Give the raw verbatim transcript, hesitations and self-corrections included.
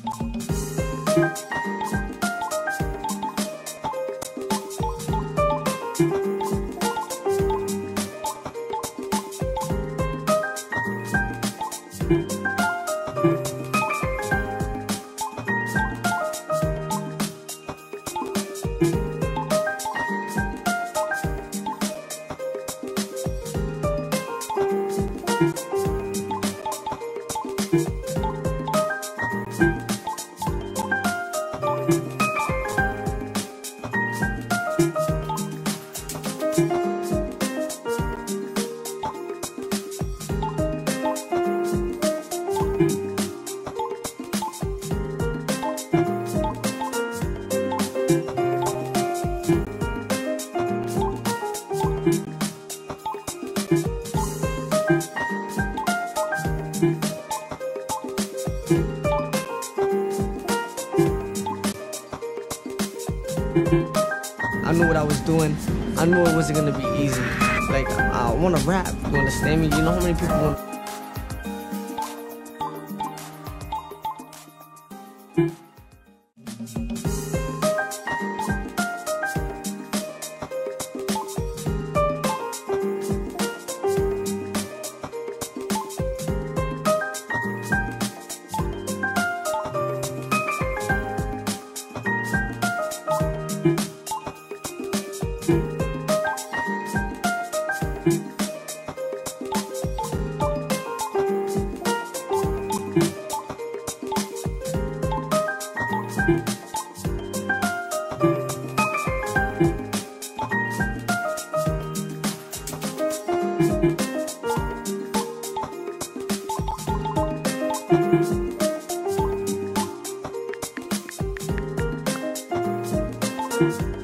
I knew what I was doing. I knew it wasn't gonna be easy. Like, I wanna rap, you understand me? You know how many people want Thank you.